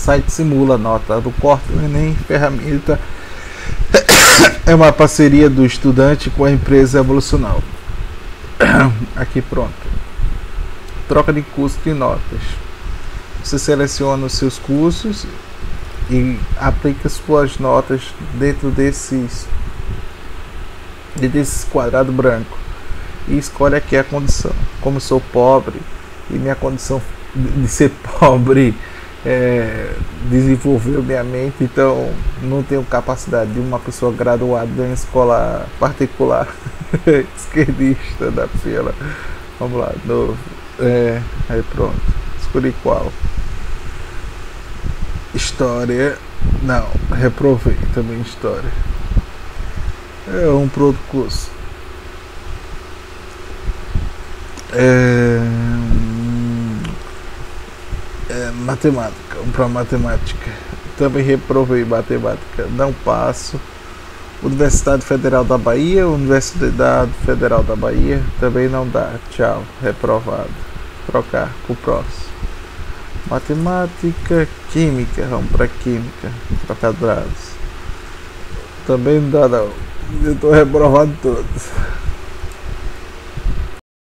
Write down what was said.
site simula a nota do corte do Enem. Ferramenta é uma parceria do estudante com a empresa Evolucional. Aqui pronto. Troca de curso de notas. Você seleciona os seus cursos e aplica suas notas dentro desses quadrado branco e escolhe aqui a condição. Como sou pobre e minha condição de ser pobre desenvolveu minha mente, então não tenho capacidade de uma pessoa graduada em escola particular. Esquerdista da fila. Vamos lá, novo. Aí pronto, escolhi qual. História, não, reprovei também história. Pro outro curso. Matemática, para matemática. Também reprovei matemática, não passo. Universidade Federal da Bahia, Universidade Federal da Bahia, também não dá, tchau, reprovado. Trocar com o próximo. Matemática, química, vamos para química, trocar dados. Também não dá não, eu estou reprovado todos.